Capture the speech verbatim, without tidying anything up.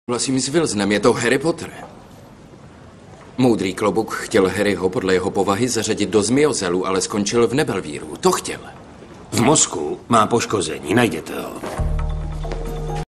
Souhlasím s Wilsonem, je to Harry Potter. Moudrý klobouk chtěl Harryho podle jeho povahy zařadit do zmiozelu, ale skončil v Nebelvíru. To chtěl. V mozku má poškození, najděte ho.